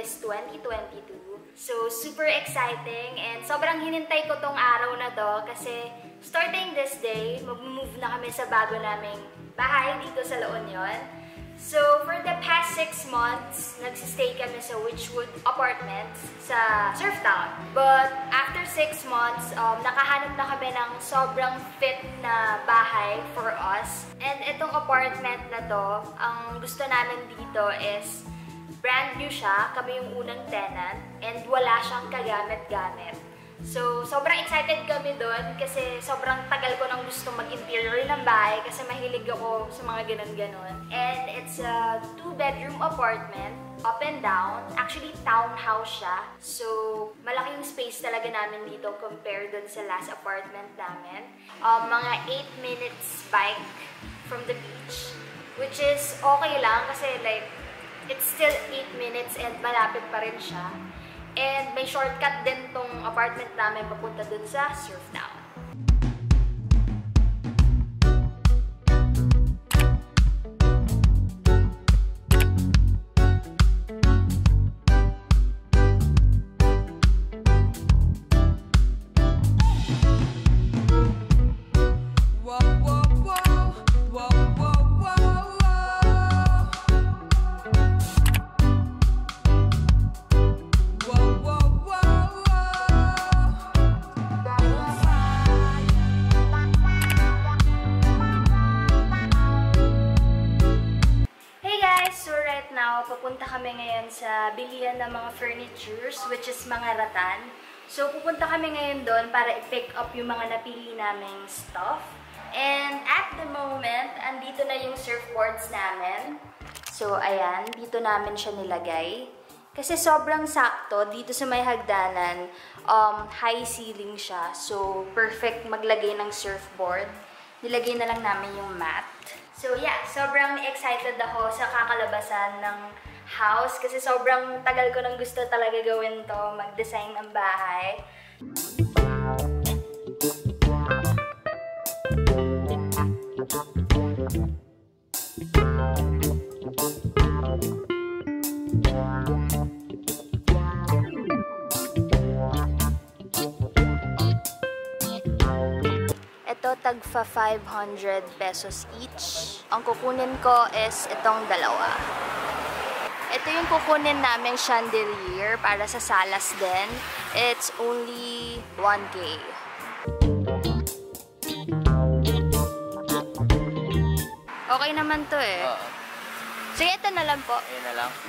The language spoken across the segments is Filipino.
this 2022. So, super exciting and sobrang hinintay ko tong araw na to kasi starting this day, mag-move na kami sa bago naming bahay dito sa La Union. So, for the past 6 months, nagsistay kami sa Witchwood Apartments sa Surftown. But after 6 months, nakahanap na kami ng sobrang fit na bahay for us. And itong apartment na to, ang gusto namin dito is brand new siya, kami yung unang tenant, and wala siyang kagamit-gamit. So, sobrang excited kami doon kasi sobrang tagal ko nang gusto mag-interior ng bahay kasi mahilig ako sa mga ganon-ganon. And it's a 2-bedroom apartment, up and down. Actually, townhouse siya. So, malaking space talaga namin dito compared dun sa last apartment namin. Mga 8 minutes bike from the beach, which is okay lang kasi like, it's still 8 minutes and malapit pa rin siya. And may shortcut din tong apartment namin papunta dun sa Surftown. Pupunta kami ngayon sa bilihan ng mga furnitures, which is mga ratan. So, pupunta kami ngayon doon para i-pick up yung mga napili naming stuff. And at the moment, andito na yung surfboards namin. So, ayan, dito namin siya nilagay. Kasi sobrang sakto, dito sa may hagdanan, high ceiling siya. So, perfect maglagay ng surfboard. Nilagay na lang namin yung mat. So yeah, sobrang excited ako sa kakalabasan ng house kasi sobrang tagal ko nang gusto talaga gawin to, mag-design ng bahay. Ito, tagfa 500 pesos each. Ang kukunin ko is itong dalawa. Ito yung kukunin naming chandelier para sa salas din. It's only 1K. Okay naman to eh. Sige, ito na lang po. Ayan na lang.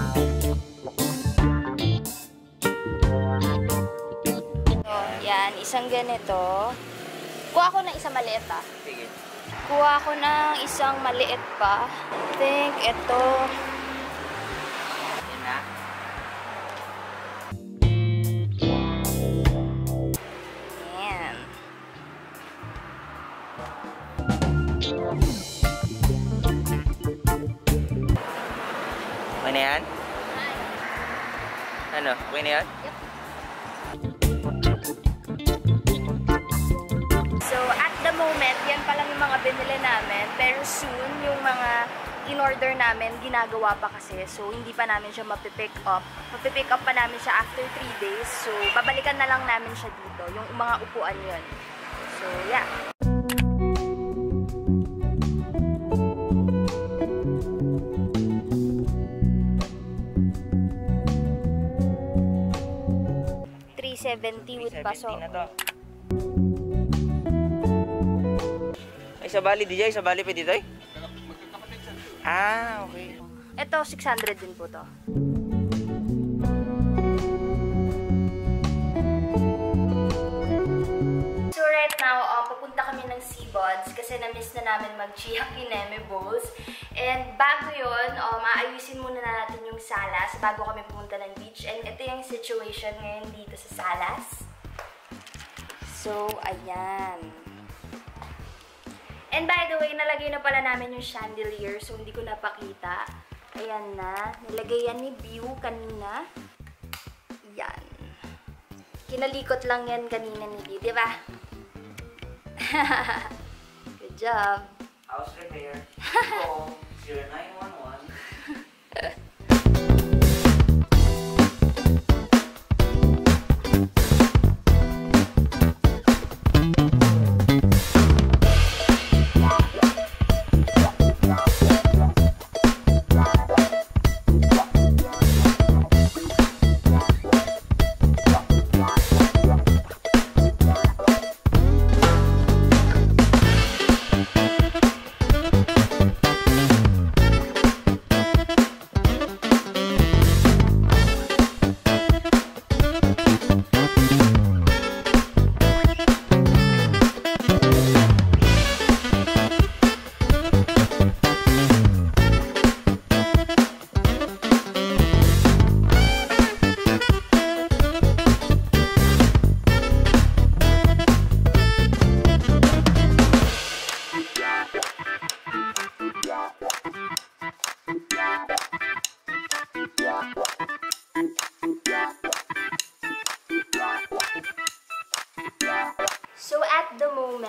So, yan, isang ganito. Kuha ko ng isang maliit pa. Sige. Kuha ko ng isang maliit pa. I think ito. Yan na. Yan. Okay na yan? Ano? Okay na yan? Yep. So, at the moment, yan pa lang yung mga binili namin. Pero soon, yung mga in-order namin, ginagawa pa kasi. So, hindi pa namin siya mapipick up. Mapipick up pa namin siya after 3 days. So, babalikan na lang namin siya dito. Yung mga upuan yun. So, yeah. $370 with paso. Na to. Ay, sabali DJ, sabali pa dito eh? Ah, okay. Ito, 600 din po to. So right now, pupunta kami ng Seabods kasi na-miss na namin mag-Chihakineme bowls. And bago yun, maayusin muna natin yung salas bago kami pumunta ng beach. And ito yung situation ngayon dito sa salas. So, ayan. And by the way, nalagay na pala namin yung chandelier, so hindi ko napakita. Ayan na. Nilagay yan ni View kanina. Yan. Kinalikot lang yan kanina ni View, di ba? Good job. House repair. Call 0911.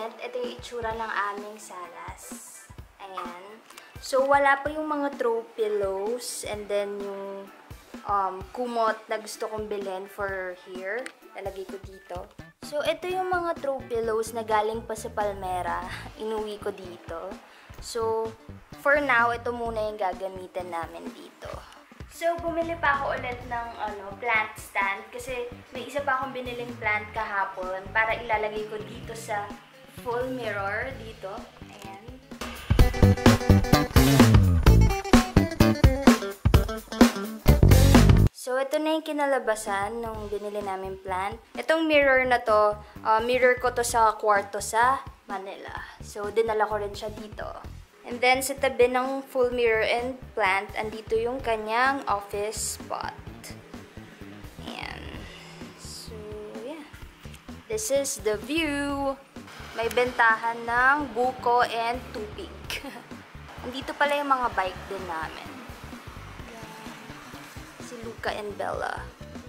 moment, ito yung itsura ng aming salas. Ayan. So, wala pa yung mga throw pillows and then yung kumot na gusto kong bilhin for here. Lalagay ko dito. So, ito yung mga throw pillows na galing pa sa Palmera. Inuwi ko dito. So, for now, ito muna yung gagamitin namin dito. So, bumili pa ako ulit ng plant stand kasi may isa pa akong biniling plant kahapon para ilalagay ko dito sa full mirror dito. Ayan. So, ito na yung kinalabasan nung binili namin plant. Itong mirror na to, mirror ko to sa kwarto sa Manila. So, dinala ko rin siya dito. And then, sa tabi ng full mirror and plant, andito yung kanyang office spot. Ayan. So, yeah. This is the view. May bentahan ng buko and tupig. Andito pala yung mga bike din namin. Si Luca and Bella.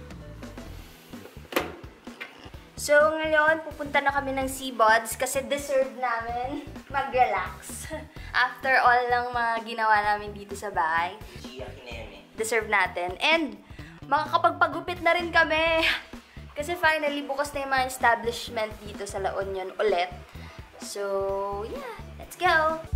So, ngayon, pupunta na kami ng Seabuds kasi deserve namin mag-relax. After all ng mga ginawa namin dito sa bahay. Deserve natin. And, makakapagpagupit na rin kami. Kasi finally, bukas na yung mga establishment dito sa La Union ulit. So, yeah. Let's go!